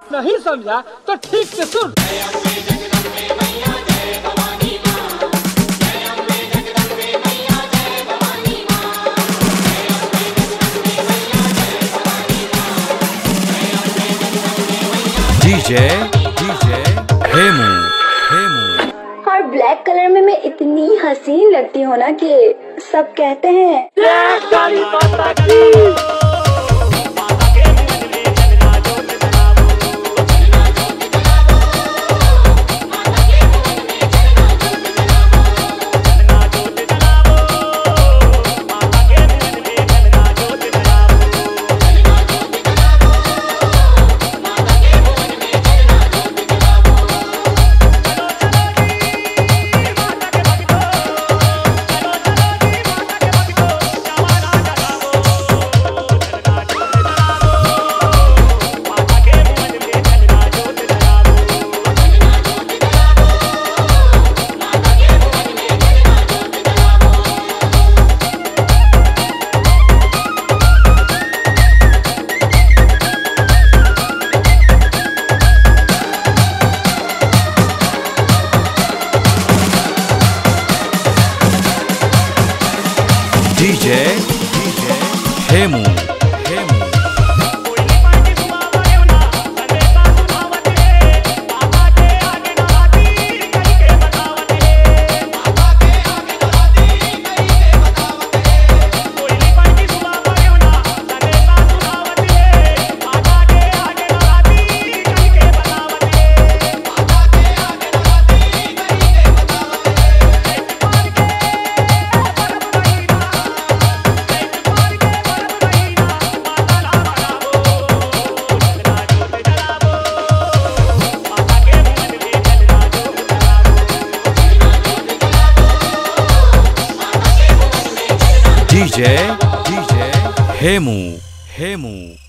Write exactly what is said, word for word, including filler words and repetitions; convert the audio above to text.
नहीं समझा तो ठीक से सुन। DJ DJ Hemu Hemu. और ब्लैक कलर में मैं इतनी हसीन लगती हूँ ना कि सब कहते हैं DJ DJ Hemu Hemu. DJ DJ Hemu Hemu.